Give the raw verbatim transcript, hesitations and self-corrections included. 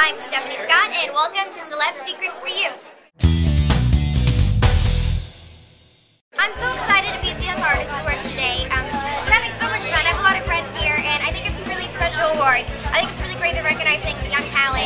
I'm Stephanie Scott, and welcome to Celeb Secrets for You. I'm so excited to be at the Young Artist Awards today. Um, we're having so much fun. I have a lot of friends here, and I think it's some really special awards. I think it's really great they're recognizing young talent